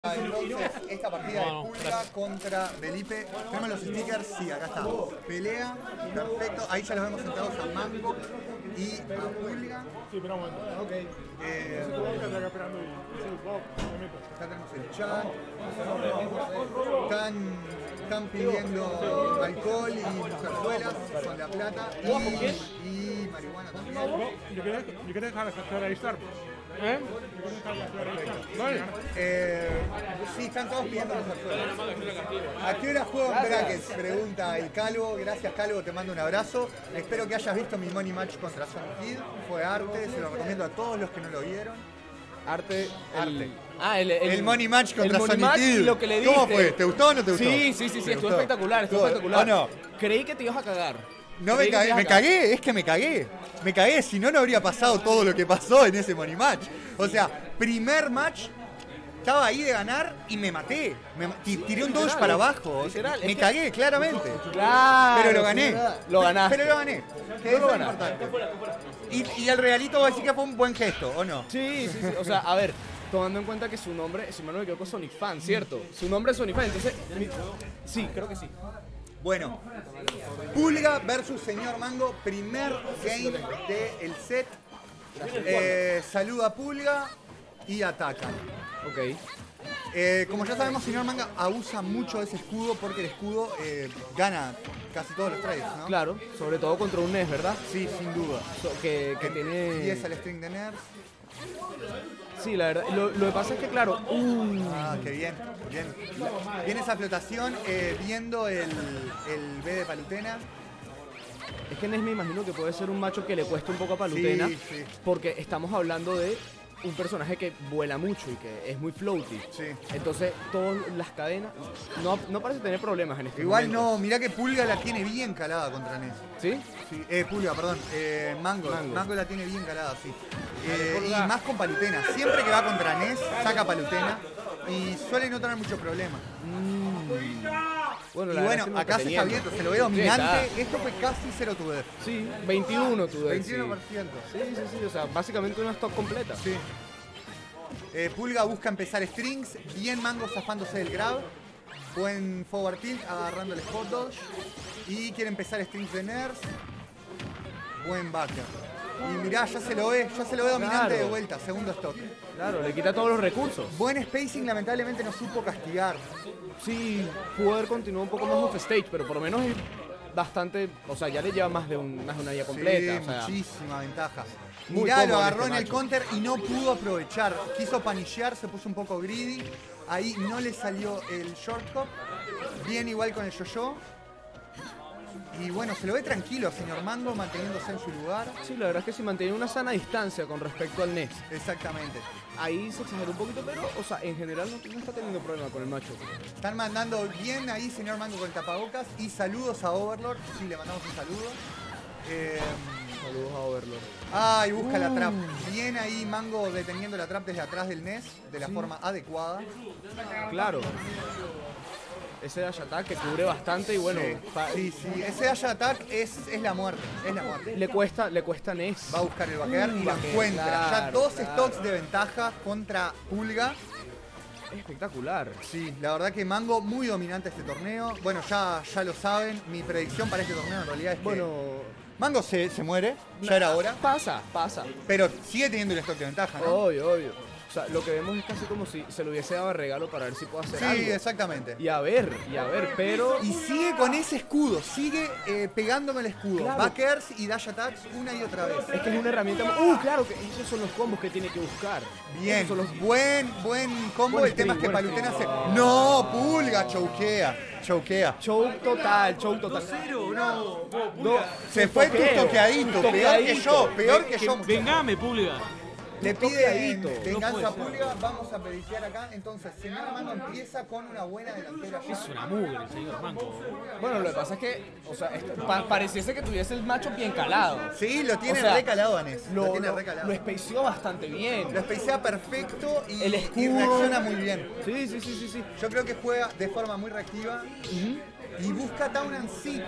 Entonces, esta partida de Pulga contra Felipe. Tenemos los stickers, sí, acá está. Pelea, perfecto. Ahí ya los vemos sentados a Mango y a Pulga. Sí, espera un momento. Ok. Acá tenemos el chat. Están pidiendo alcohol y mujerzuelas con La Plata y marihuana también. Yo quiero dejar de estar. Sí, están todos pidiendo mujerzuelas. ¿A qué hora juego en brackets? Pregunta el Calvo. Gracias, Calvo, te mando un abrazo. Espero que hayas visto mi money match contra Son Kid. Fue arte, se lo recomiendo a todos los que no lo vieron. Arte. El money match contra Sonic Kid. Lo que le diste. ¿Cómo fue? ¿Te gustó o no te gustó? Sí, estuvo espectacular, estuvo espectacular. ¿O no? Creí que te ibas a cagar. No me cagué, es que me cagué. Me cagué, si no, no habría pasado todo lo que pasó en ese money match. O sea, primer match, estaba ahí de ganar y me maté. Tiré un dodge para abajo. Me cagué, claramente. Claro. Pero lo gané. Lo ganaste. Pero lo gané. Que eso es importante. Y el realito va a decir que fue un buen gesto, ¿o no? Sí. O sea, a ver, tomando en cuenta que su nombre, si mal no me equivoco, es Sonic Fan, ¿cierto? Su nombre es Sonic Fan, entonces... Sí, creo que sí. Bueno, Pulga versus Señor Mango, primer game del set. Saluda a Pulga y ataca. Ok. Como ya sabemos, Señor Manga abusa mucho de ese escudo porque el escudo gana casi todos los trades, ¿no? Claro, sobre todo contra un NES, ¿verdad? Sí, sin duda. Que tiene... 10 al string de nerfs. Sí, la verdad. Lo que pasa es que, claro... Ah, qué bien. Viene esa flotación viendo el B de Palutena. Es que NES me imagino que puede ser un macho que le cueste un poco a Palutena. Sí. Porque estamos hablando de un personaje que vuela mucho y que es muy floaty. Sí. Entonces, todas las cadenas no parece tener problemas en este Igual momento. no, mirá que Pulga la tiene bien calada contra NES. ¿Sí? Sí, Pulga, perdón. Mango la tiene bien calada, sí. Y más con Palutena. Siempre que va contra NES, saca Palutena y suele no tener muchos problemas. Bueno, Y bueno, acá se está viendo, se lo ve dominante. Esto fue casi 0 to death. Sí, 21 tu 21%. Sí, o sea, básicamente una stock completa. Sí. Pulga busca empezar strings, bien Mango zafándose del grab. Buen forward tilt, agarrando el spot dodge. Y quiere empezar strings de nerfs. Buen backer. Y mirá, ya se lo ve dominante de vuelta, segundo stock. Claro, le quita todos los recursos. Buen spacing, lamentablemente no supo castigar. Sí, pudo haber continuado un poco más off stage, pero por lo menos es bastante, o sea, ya le lleva más de una vida completa. Sí, o sea, muchísima ventaja. muy Mirá, lo cómodo agarró este en el macho. counter y no pudo aprovechar. Quiso panillear, se puso un poco greedy. Ahí no le salió el shortcut. Bien igual con el yo-yo. Y bueno, se lo ve tranquilo, señor Mango, manteniéndose en su lugar. sí, la verdad es que si mantiene una sana distancia con respecto al NES. Exactamente. Ahí se exageró un poquito, pero, o sea, en general no está teniendo problema con el macho. Están mandando bien ahí, señor Mango, con el tapabocas. Y saludos a Overlord. Sí, le mandamos un saludo. Saludos a Overlord. Y busca la trap. Bien ahí Mango deteniendo la trap desde atrás del NES, de la forma adecuada. Claro. Ese dash attack que cubre bastante y bueno, Sí. Ese dash attack es la muerte. Es la muerte. le cuesta NES. Va a buscar el baquear y lo baquear, encuentra. Ya claro, dos claro. stocks de ventaja contra Pulga. Es espectacular. Sí, la verdad que Mango muy dominante este torneo. Bueno, ya lo saben. Mi predicción para este torneo en realidad es que Bueno, Mango se muere. Ya era hora. pasa. Pero sigue teniendo el stock de ventaja, ¿no? Obvio. O sea, lo que vemos es casi como si se lo hubiese dado de regalo para ver si puede hacer Sí, algo. exactamente. Y a ver, pero... Y sigue con ese escudo, sigue pegándome el escudo. Claro. Backers y dash attacks una y otra vez. Es que es una herramienta... claro, que esos son los combos que tiene que buscar. Bien, Esos son los... buen combo. Buen El tema es que string, Palutena buen hace... ¡No! Pulga, choquea. Choke total. Se fue tu toqueadito, peor que yo. Vengame, Pulga. Le pide toqueadito. venganza a Pulga, vamos a pediciar acá. Entonces, señor Mango empieza con una buena delantera. Es una mugre, señor Mango. Bueno, lo que pasa es que, o sea, pareciese que tuviese el macho bien calado. Sí, lo tiene O sea, recalado, Anés. Lo tiene Lo recalado. espaceó bastante bien. Lo espacea perfecto y, El y escudo. reacciona muy bien. Sí. Yo creo que juega de forma muy reactiva y busca Town and City.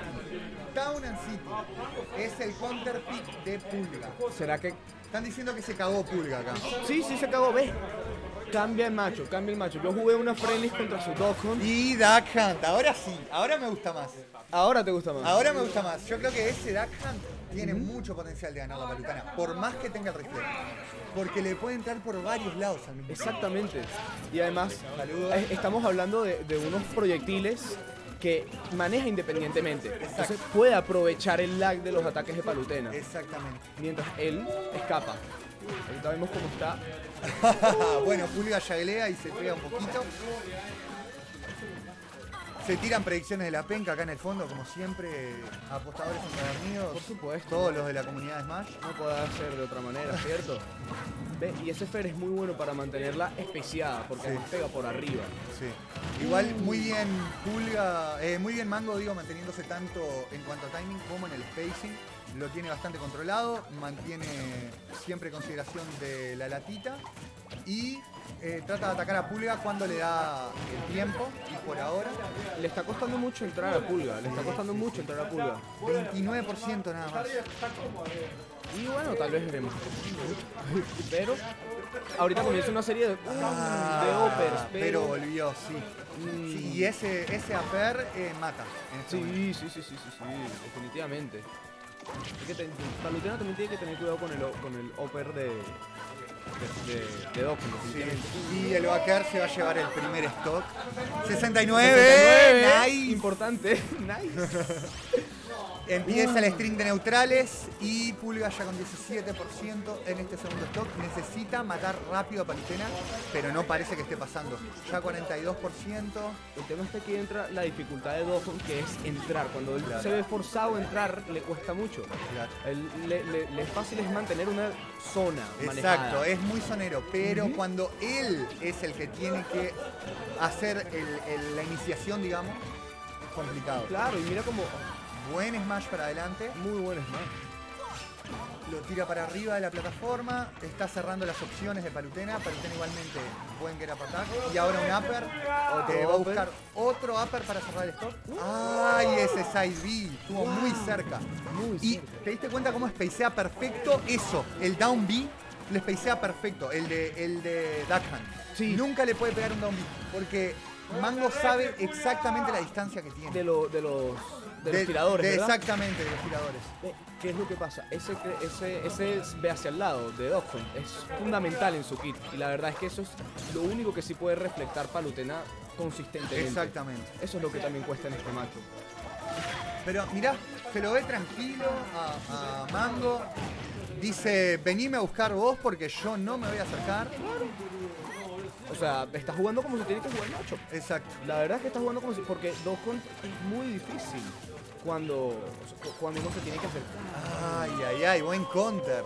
Es el counter pick de Pulga. ¿Será que...? Están diciendo que se cagó Pulga acá. Sí, se cagó, ¿ves? Cambia el macho, cambia el macho. Yo jugué una friendly contra su Dog Hunt. Y Duck Hunt, ahora sí, ahora me gusta más. Ahora te gusta más. Ahora me gusta más. Yo creo que ese Duck Hunt tiene mucho potencial de ganar la Palutena, por más que tenga el rifle. Porque le puede entrar por varios lados al mismo tiempo. Exactamente. Y además, Saludos. estamos hablando de unos proyectiles que maneja independientemente. Entonces puede aprovechar el lag de los ataques de Palutena. Exactamente. Mientras él escapa. Ahorita vemos cómo está. Bueno, Pulga yaglea y se pega un poquito. Se tiran predicciones de la penca acá en el fondo, como siempre, apostadores empedernidos. Por supuesto. Todos los de la comunidad de Smash. No puede ser de otra manera, ¿cierto? Ve, y ese Fer es muy bueno para mantenerla especiada, porque Sí. además pega por arriba. Sí. Igual muy bien Pulga, muy bien Mango, digo, manteniéndose tanto en cuanto a timing como en el spacing. Lo tiene bastante controlado, mantiene siempre consideración de la latita y trata de atacar a Pulga cuando le da el tiempo. Y por ahora, Le está costando mucho entrar a Pulga, le está costando mucho entrar a Pulga. 29% nada más. Y bueno, tal vez veremos. Pero ahorita comienza una serie de uppers, pero volvió, sí. Sí, y ese upper mata. En este momento. Sí, definitivamente. Es que Palutena también tiene que tener cuidado con el upper de Doc, definitivamente. Sí. Y el Baker se va a llevar el primer stock. 69. Nice. Importante. Nice. Empieza el string de neutrales y Pulga ya con 17% en este segundo stock. Necesita matar rápido a Palutena, pero no parece que esté pasando. Ya 42%. El tema es que aquí entra la dificultad de Dokkan, que es entrar. Cuando él se ve forzado a entrar, le cuesta mucho. Claro. Le es fácil es mantener una zona manejada. Exacto, es muy sonero, pero cuando él es el que tiene que hacer la iniciación, digamos, es complicado. Claro, y mira como Buen smash para adelante. muy buen smash. Lo tira para arriba de la plataforma. Está cerrando las opciones de Palutena. Palutena igualmente buen get up attack. Y ahora un upper. Otro Va a upper. buscar otro upper para cerrar el stop. ¡Ay! Ese side B. Estuvo muy cerca. Muy Y cerca. te diste cuenta cómo spacea perfecto eso. El down B le spacea perfecto. El de Duck Hunt. Sí. Nunca le puede pegar un down B. Porque Mango sabe exactamente la distancia que tiene. De los tiradores, ¿verdad? Exactamente, de los tiradores. ¿Qué es lo que pasa? Ese ve hacia el lado de Dokkan es fundamental en su kit. Y la verdad es que eso es lo único que sí puede reflectar Palutena consistentemente. Exactamente. Eso es lo que también cuesta en este macho. Pero mirá, se lo ve tranquilo a Mango. Dice, venime a buscar vos porque yo no me voy a acercar. O sea, está jugando como se tiene que jugar el macho. Exacto. La verdad es que está jugando como si... Porque Dokkan es muy difícil cuando uno se tiene que acercar. Ay, buen counter.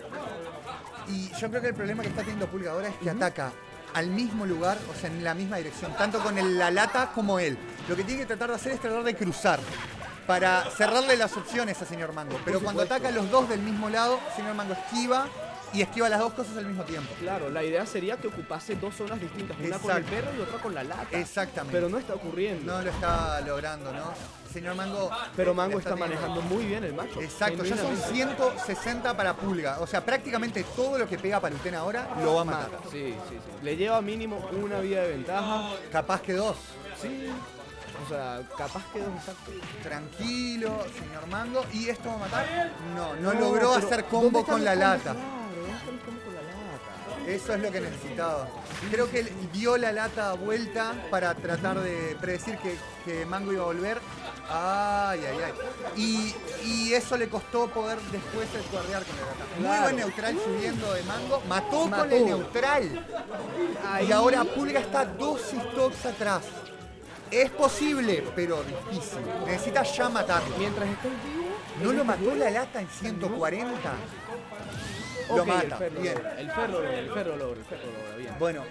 Y yo creo que el problema que está teniendo Pulga ahora es que ataca al mismo lugar, o sea, en la misma dirección, tanto con la lata como él. Lo que tiene que tratar de hacer es tratar de cruzar para cerrarle las opciones a señor Mango. Pero cuando supuesto. ataca los dos del mismo lado, señor Mango esquiva y esquiva las dos cosas al mismo tiempo. Claro, la idea sería que ocupase dos zonas distintas, una con el Exacto. perro y otra con la lata. Exactamente. Pero no está ocurriendo. No lo está logrando, ¿no? Señor Mango. Pero Mango está teniendo- manejando muy bien el macho. Exacto, ya son Genuinamente. 160 para Pulga. O sea, prácticamente todo lo que pega Palutena ahora lo va a matar. Sí. Le lleva mínimo una vida de ventaja. Capaz que dos. Sí. O sea, capaz que dos, exacto. Tranquilo, señor Mango. ¿Y esto va a matar? No logró pero hacer ¿dónde combo están con los la combos? lata. Claro, ¿dónde están los combos con la lata? Eso es lo que necesitaba. Creo que él dio la lata a vuelta para tratar de predecir que Mango iba a volver. Ay. Y eso le costó poder después guardear con la lata. Muy Claro. buen neutral subiendo de Mango. Mató con Mató. el neutral. Ahí. Y ahora Pulga está 2 stocks atrás. Es posible, pero difícil. Necesita ya matarlo. Mientras está en vivo... ¿No lo mató la lata en 140? Lo Ok, mata. el Bien. ferro logra, bien. Bueno,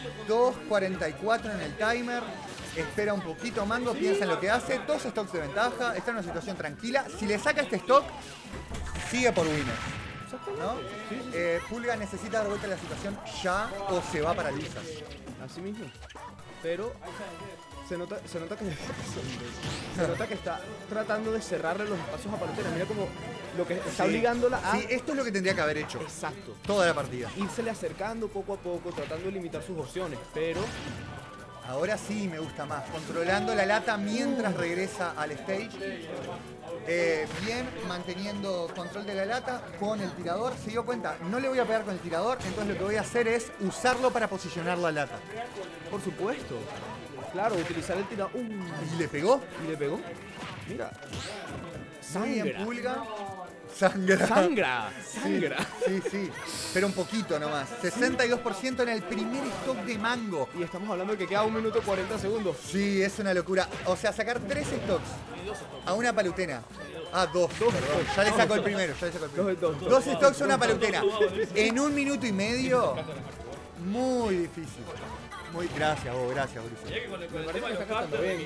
2.44 en el timer. Espera un poquito Mango, piensa en lo que hace. 2 stocks de ventaja. Está en una situación tranquila. Si le saca este stock, sigue por winner. ¿No? Pulga necesita dar vuelta a la situación ya o se va para lisas. Así mismo. pero se nota que se nota que está tratando de cerrarle los espacios a Palutena. Mira como lo que está obligándola a... Sí, esto es lo que tendría que haber hecho. Exacto. Toda la partida. Írsele acercando poco a poco, tratando de limitar sus opciones, pero... Ahora sí me gusta más. Controlando la lata mientras regresa al stage. Bien, manteniendo control de la lata con el tirador. Se dio cuenta, no le voy a pegar con el tirador, entonces lo que voy a hacer es usarlo para posicionar la lata. Por supuesto. Claro, utilizar el tirador. ¿Y le pegó? Y le pegó. Mira. Muy bien, Sangra. Pulga. Sangra. Sangra. Sangra. Sí, sí. Pero un poquito nomás. 62% en el primer stock de Mango. Y estamos hablando de que queda 1 minuto 40 segundos. Sí, es una locura. O sea, sacar 3 stocks a una palutena. Ah, 2. Perdón. Ya le sacó el primero. Ya le sacó el primero. Dos. 2 stocks a una palutena. En 1 minuto y medio. Muy difícil. Muy gracias, vos, gracias, Mauricio. Me parece que está cantando bien.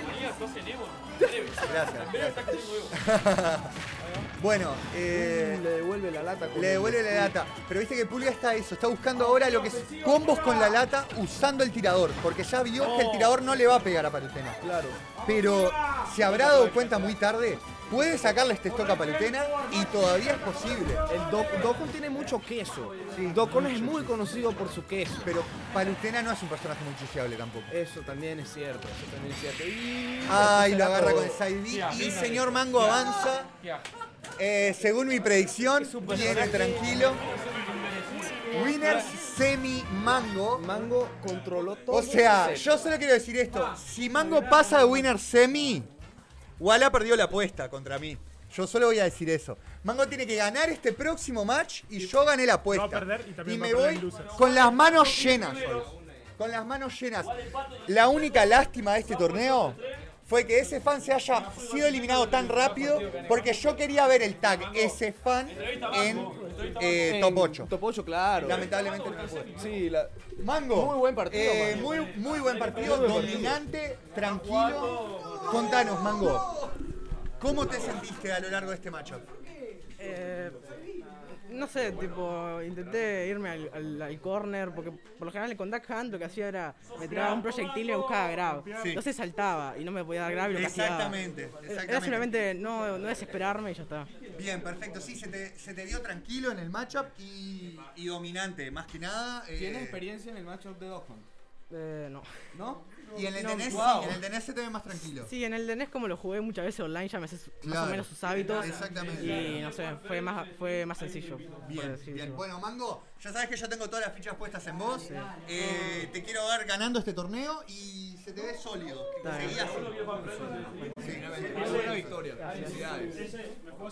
Gracias. Bueno, Le devuelve la lata. le devuelve la lata. Pero viste que Pulga está eso, está buscando ahora lo que es combos con la lata usando el tirador. Porque ya vio que el tirador no le va a pegar a Palutena. Claro. Pero se habrá dado cuenta muy tarde. Puede sacarle este stock a Palutena y todavía es posible. El Dokkan tiene mucho queso. Dokkan es muy conocido por su queso. Pero Palutena no es un personaje muy chiseable tampoco. Eso también es cierto. Y... Ay, lo será agarra todo. con el side B. Y señor Mango avanza. Según mi predicción, viene tranquilo. Winners semi Mango. Mango controló todo. O sea, el set. yo solo quiero decir esto. Si Mango pasa de Winner semi, Walla perdió la apuesta contra mí. Yo solo voy a decir eso. Mango tiene que ganar este próximo match y yo gané la apuesta. Va a perder y también va a me perder voy en losers. con las manos llenas hoy. Con las manos llenas. La única lástima de este torneo fue que ese fan se haya sido eliminado tan rápido porque yo quería ver el tag ese fan en top 8. Top 8, claro. Lamentablemente no pude. Sí, Mango. Muy buen partido, Mango. Muy buen partido, dominante, tranquilo. Contanos, Mango. ¿Cómo te sentiste a lo largo de este matchup? No sé, tipo, intenté irme al corner, porque por lo general con Duck Hunt lo que hacía era, me tiraba un proyectil y me buscaba grab. Sí. Entonces saltaba y no me podía dar grab y lo castigaba. Exactamente, Era exactamente. simplemente no desesperarme y ya está. Bien, perfecto. Sí, se te vio tranquilo en el matchup y dominante, más que nada. ¿Tienes experiencia en el matchup de Dokkan? No. ¿No? Y en el No, de NES, wow. sí, en el de NES se te ve más tranquilo. Sí, en el de NES como lo jugué muchas veces online ya me sé más Claro. o menos sus hábitos. Exactamente. Y no sé, fue más sencillo. por Bien, así bien. decirlo. Bueno, Mango, ya sabes que yo tengo todas las fichas puestas en vos. Te quiero ver ganando este torneo y se te ve sólido. Está bien. Seguí así. Sí. Buena victoria. Felicidades.